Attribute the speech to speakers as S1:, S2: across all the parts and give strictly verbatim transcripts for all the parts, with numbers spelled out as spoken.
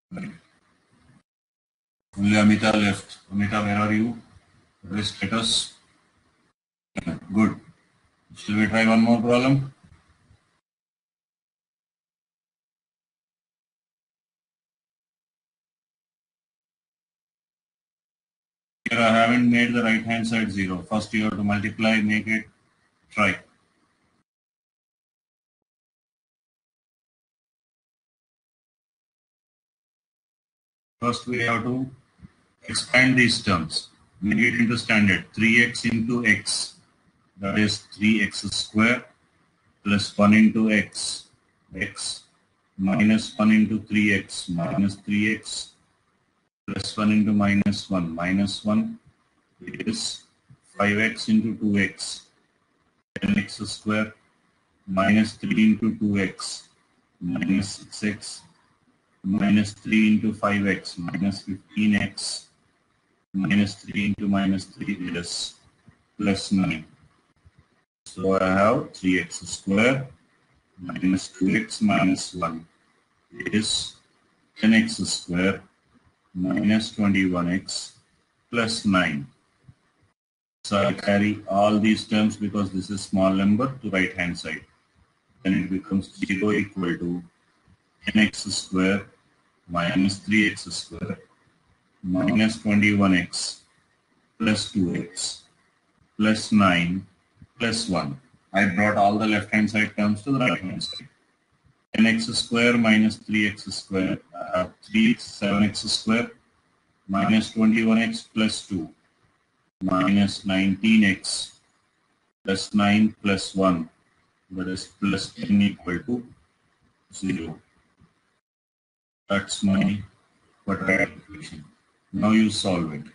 S1: Right. Only Amita left. Amita, where are you? What is status? Good. Shall we try one more problem? Here I haven't made the right hand side zero. First you have to multiply, make it, try. First we have to expand these terms. Make it into standard. three x into x. That is three x square plus one into x. X minus one into three x minus three x plus one into minus one. Minus one is five x into two x. ten x square minus three into two x minus six x minus three into five x minus fifteen x minus three into minus three is plus nine. So I have three x square minus two x minus one is ten x square minus twenty-one x plus nine. So I carry all these terms because this is small number to right hand side. Then it becomes zero equal to ten x square minus three x square minus twenty-one x plus two x plus nine plus one. I brought all the left hand side terms to the right hand side. ten x square minus three x square, uh, three x, seven x square minus twenty-one x plus two minus nineteen x plus nine plus one, that is plus ten equal to zero. That's my quadratic equation. Now you solve it.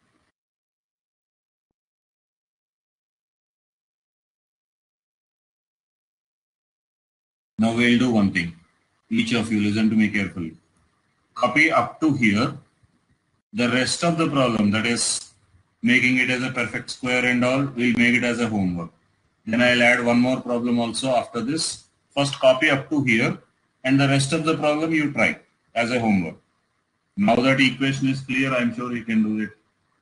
S1: Now we'll do one thing. Each of you listen to me carefully. Copy up to here. The rest of the problem, that is making it as a perfect square and all, we'll make it as a homework. Then I'll add one more problem also after this. First copy up to here and the rest of the problem you try as a homework. Now that equation is clear, I'm sure you can do it.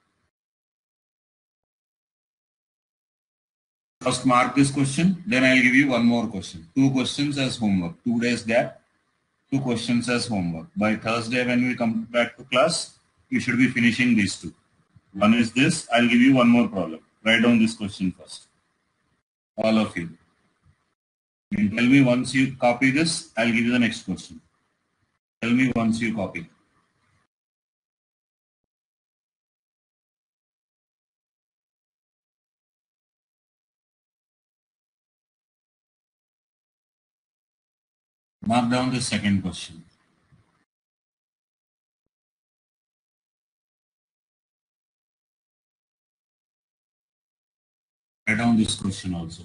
S1: First mark this question, then I'll give you one more question. Two questions as homework. Two days gap, two questions as homework. By Thursday when we come back to class, you should be finishing these two. One is this, I'll give you one more problem. Write down this question first. All of you. And tell me once you copy this, I'll give you the next question. Tell me once you copy. Mark down the second question. Write down this question also.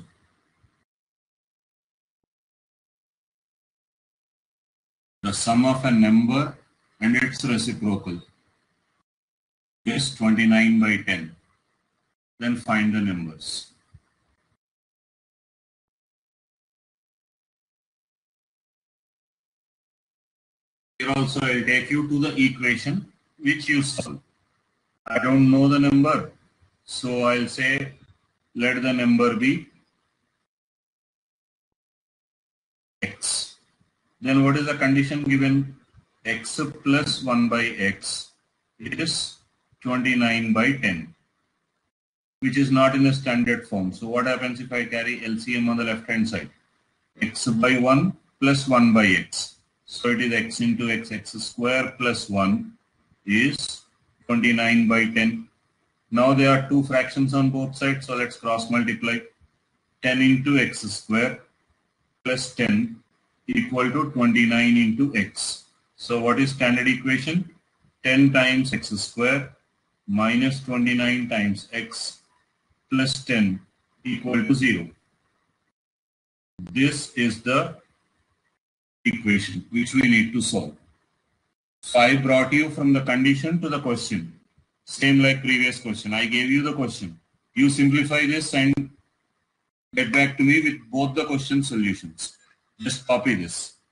S1: The sum of a number and its reciprocal is twenty-nine by ten. Then find the numbers. Here also I'll take you to the equation which you solve. I don't know the number, so I'll say let the number be x. Then what is the condition given? X plus one by x is twenty-nine by ten, which is not in the standard form. So what happens if I carry L C M on the left hand side? X by one plus one by x. So it is x into x, x square plus one is twenty-nine by ten. Now there are two fractions on both sides, so let's cross multiply. ten into x square plus ten equal to twenty-nine into x. So what is standard equation? ten times x square minus twenty-nine times x plus ten equal to zero. This is the equation which we need to solve. So I brought you from the condition to the question. Same like previous question. I gave you the question. You simplify this and get back to me with both the question solutions. Just copy this.